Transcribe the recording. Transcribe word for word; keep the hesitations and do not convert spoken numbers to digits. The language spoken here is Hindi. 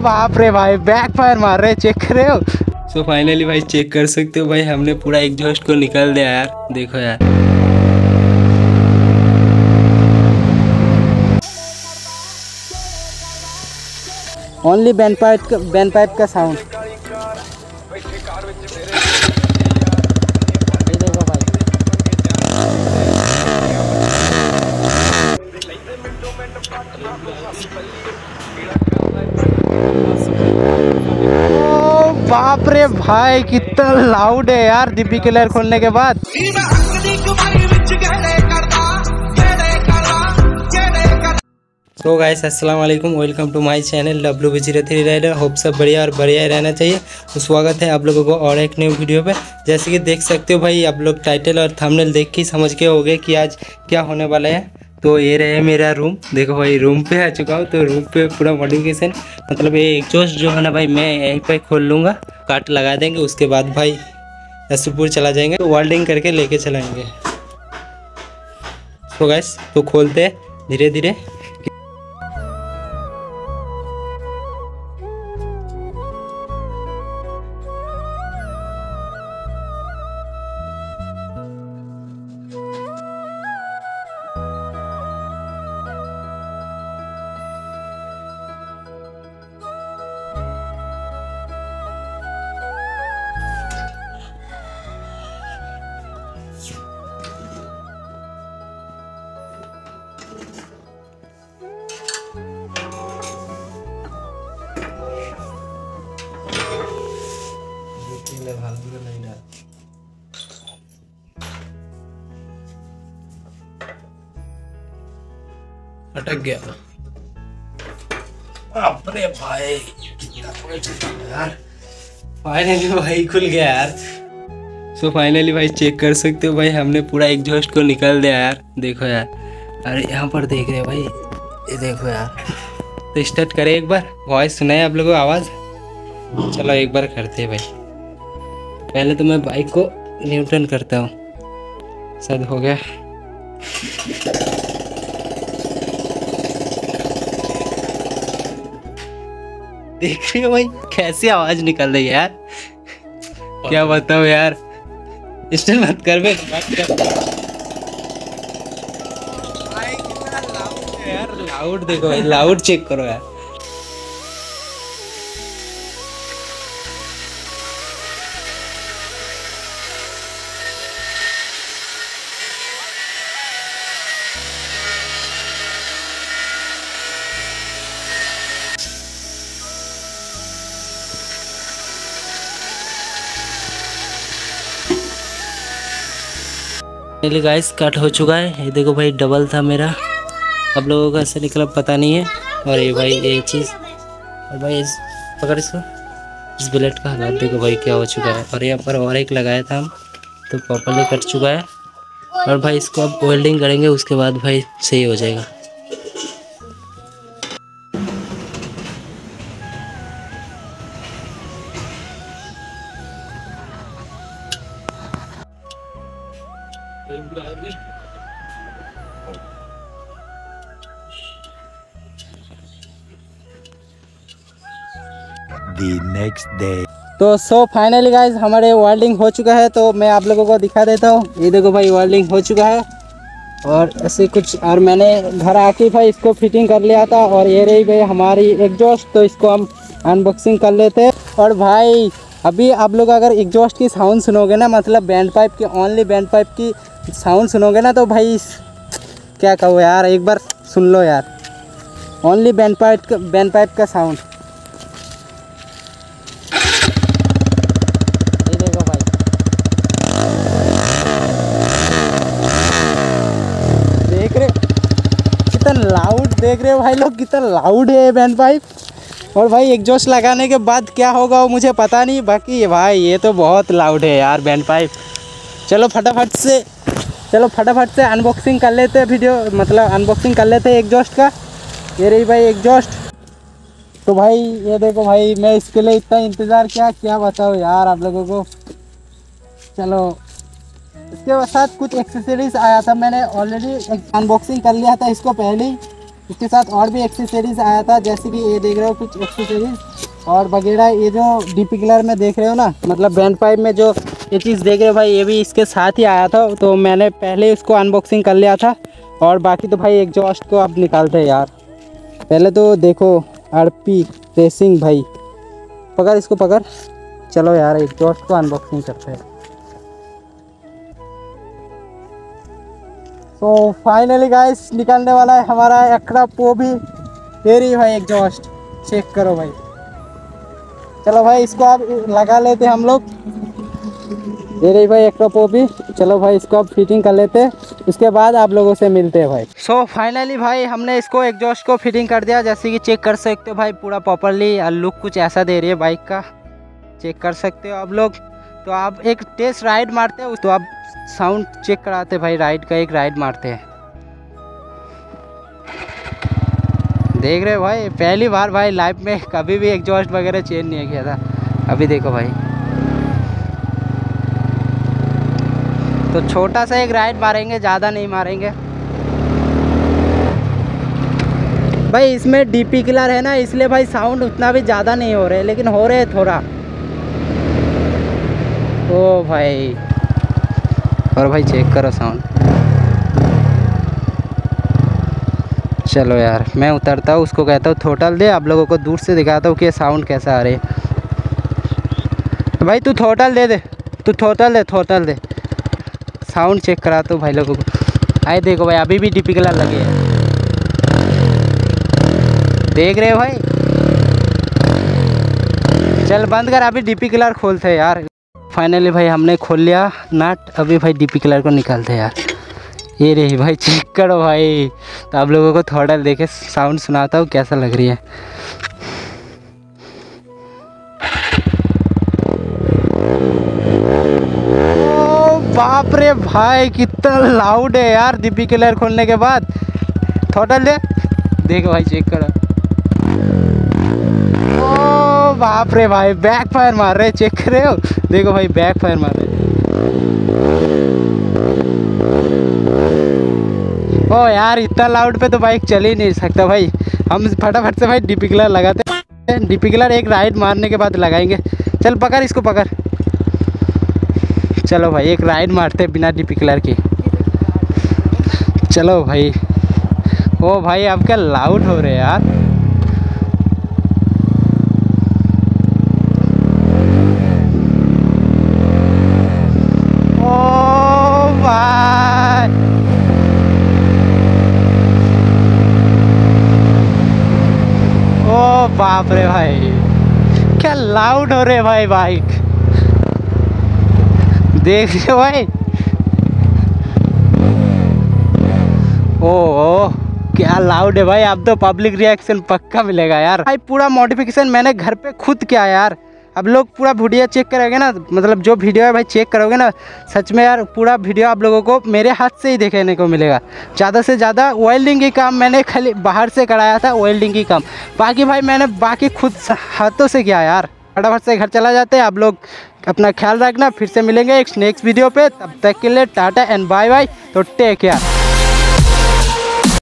बाप रे भाई, बैक फायर मार रहे, चेक कर रहे हो। सो फाइनली भाई चेक कर सकते हो भाई, हमने पूरा एग्जॉस्ट को निकाल दिया यार, देखो यार। ओनली बैंड पाइप का बैंड पाइप का साउंड। बाप रे भाई, कितना लाउड है यार डीपी किलर खोलने के बाद। तो गाइस अस्सलाम वालेकुम, welcome to my channel W B zero three rider. Hope सब बढ़िया और बढ़िया ही रहना चाहिए। तो स्वागत है आप लोगों को और एक न्यू वीडियो पे। जैसे कि देख सकते हो भाई, आप लोग टाइटल और थंबनेल देख के समझ के हो गए कि आज क्या होने वाला है। तो ये रहे मेरा रूम, देखो भाई रूम पे आ चुका हूँ। तो रूम पे पूरा मॉडिफिकेशन, मतलब ये एग्जॉस्ट जो है ना भाई, मैं यहीं पे खोल लूँगा, काट लगा देंगे, उसके बाद भाई रसूलपुर चला जाएंगे, तो वेल्डिंग करके लेके चलाएँगे। तो गाइस तो खोलते हैं धीरे धीरे। अटक गया अपने भाई, यार फाइनली भाई खुल गया यार। सो फाइनली भाई चेक कर सकते हो भाई, हमने पूरा एग्जॉस्ट को निकाल दिया यार, देखो यार। अरे यहाँ पर देख रहे हो भाई, ये देखो यार। तो स्टार्ट करें एक बार, वॉइस सुनाए आप लोगों को आवाज़। चलो एक बार करते हैं भाई। पहले तो मैं बाइक को न्यूट्रल करता हूँ, शायद हो गया। देख रहे हो भाई कैसी आवाज निकल रही है यार, क्या बताओ यार। स्टाइल मत कर बे, मत कर भाई, कितना लाउड है यार। लाउड देखो भाई, लाउड चेक करो यार। फाइनली गाइस कट हो चुका है, ये देखो भाई डबल था मेरा, अब लोगों का ऐसे निकला पता नहीं है। और ये भाई ये चीज़, और भाई इस पकड़ इसको, इस बुलेट का हालात देखो भाई क्या हो चुका है। और यहाँ पर और एक लगाया था हम, तो प्रॉपरली कट चुका है। और भाई इसको अब वेल्डिंग करेंगे, उसके बाद भाई सही हो जाएगा। The next day. तो सो फाइनली गाइज हमारे वेल्डिंग हो चुका है, तो मैं आप लोगों को दिखा देता हूँ। ये देखो भाई वेल्डिंग हो चुका है, और ऐसे कुछ। और मैंने घर आके भाई इसको फिटिंग कर लिया था। और ये रही भाई हमारी एग्जॉस्ट, तो इसको हम अनबॉक्सिंग कर लेते हैं। और भाई अभी आप लोग अगर एग्जॉस्ट की साउंड सुनोगे ना, मतलब बैंड पाइप की, ओनली बैंड पाइप की साउंड सुनोगे ना, तो भाई क्या कहो यार, एक बार सुन लो यार। ओनली बैंड पाइप का बैंड पाइप का साउंड। ये देखो भाई, देख रहे कितना लाउड, देख रहे हो भाई लोग कितना लाउड है बैंड पाइप। और भाई एग्जॉस्ट लगाने के बाद क्या होगा वो मुझे पता नहीं, बाकी भाई ये तो बहुत लाउड है यार बैंड पाइप। चलो फटाफट से चलो फटाफट से अनबॉक्सिंग कर लेते हैं, वीडियो मतलब अनबॉक्सिंग कर लेते हैं एग्जॉस्ट का। ये रही भाई एग्जॉस्ट। तो भाई ये देखो भाई, मैं इसके लिए इतना इंतज़ार किया, क्या बताओ यार आप लोगों को। चलो इसके साथ कुछ एक्सेसरीज आया था, मैंने ऑलरेडी अनबॉक्सिंग कर लिया था इसको पहले ही। इसके साथ और भी एक्सेसरीज आया था, जैसे कि ये देख रहे हो कुछ एक्सेसरीज और वगैरह। ये जो डीपी कलर में देख रहे हो ना, मतलब बैंड पाइप में जो ये चीज़ देख रहे हो भाई, ये भी इसके साथ ही आया था। तो मैंने पहले इसको अनबॉक्सिंग कर लिया था। और बाकी तो भाई एग्जॉस्ट को अब निकालते हैं यार। पहले तो देखो आरपी रेसिंग भाई, पकड़ इसको पकड़। चलो यार एग्जॉस्ट को अनबॉक्सिंग करते हैं। तो फाइनली गाइस निकलने वाला है हमारा एक्रा पो भी। ये रही भाई एग्जॉस्ट, चेक करो भाई। चलो भाई इसको अब लगा लेते हम लोग। ये रही भाई एक्रा पो भी। चलो भाई इसको अब फिटिंग कर लेते हैं, इसके बाद आप लोगों से मिलते हैं भाई। सो so, फाइनली भाई हमने इसको एग्जॉस्ट को फिटिंग कर दिया। जैसे कि चेक कर सकते हो भाई पूरा प्रॉपरली लुक कुछ ऐसा दे रही है बाइक का, चेक कर सकते हो आप लोग। तो आप एक टेस्ट राइड मारते हो तो आप साउंड चेक कराते भाई, राइड का एक राइड मारते हैं। देख रहे हो भाई, पहली बार भाई लाइफ में कभी भी एग्जॉस्ट वगैरह चेंज नहीं किया था। अभी देखो भाई, तो छोटा सा एक राइड मारेंगे, ज़्यादा नहीं मारेंगे भाई। इसमें डीपी किलर है ना, इसलिए भाई साउंड उतना भी ज़्यादा नहीं हो रहे, लेकिन हो रहे थोड़ा। ओ भाई, और भाई चेक करो साउंड। चलो यार मैं उतरता हूँ, उसको कहता हूँ थ्रोटल दे, आप लोगों को दूर से दिखाता हूँ कि साउंड कैसा आ रही है। भाई तू थ्रोटल दे दे, तू थ्रोटल दे, थ्रोटल दे, साउंड चेक कराता हूँ भाई लोगों को। आए देखो भाई अभी भी डीपी कलर लगे हैं, देख रहे हो भाई। चल बंद कर, अभी डीपी कलर खोलते हैं यार। फाइनली भाई हमने खोल लिया नट, अभी भाई डीपी कलर को निकालते हैं यार। ये रही भाई, चेक करो भाई। तो आप लोगों को थोड़ा देखे साउंड सुनाता हूँ कैसा लग रही है। ओ बाप रे भाई कितना लाउड है यार डीपी कलर खोलने के बाद। थोड़ा दे, देखो भाई चेक करो। ओ बाप रे भाई बैक फायर मार रहे, चेक कर रहे हो, देखो भाई बैक फायर मार रहे। ओ यार इतना लाउड पे तो बाइक चल ही नहीं सकता भाई। हम फटाफट से भाई डीपी कलर लगाते हैं। डीपी कलर एक राइड मारने के बाद लगाएंगे। चल पकड़ इसको पकड़। चलो भाई एक राइड मारते हैं बिना डीपी कलर की। चलो भाई। ओ भाई अब क्या लाउड हो रहे हैं यार। बाप रे भाई क्या लाउड हो रहे भाई बाइक, देख रहे हो भाई। ओ, ओ क्या लाउड है भाई। अब तो पब्लिक रिएक्शन पक्का मिलेगा यार। भाई पूरा मॉडिफिकेशन मैंने घर पे खुद किया यार। अब लोग पूरा वीडियो चेक करोगे ना, मतलब जो वीडियो है भाई चेक करोगे ना, सच में यार पूरा वीडियो आप लोगों को मेरे हाथ से ही देखने को मिलेगा। ज़्यादा से ज़्यादा वेल्डिंग की काम मैंने खाली बाहर से कराया था, वेल्डिंग की काम। बाकी भाई मैंने बाकी खुद हाथों से किया यार। फटाफट से घर चला जाते हैं। आप लोग अपना ख्याल रखना, फिर से मिलेंगे एक नेक्स्ट वीडियो पे। तब तक के लिए टाटा एंड बाय बाय। तो टेक केयर।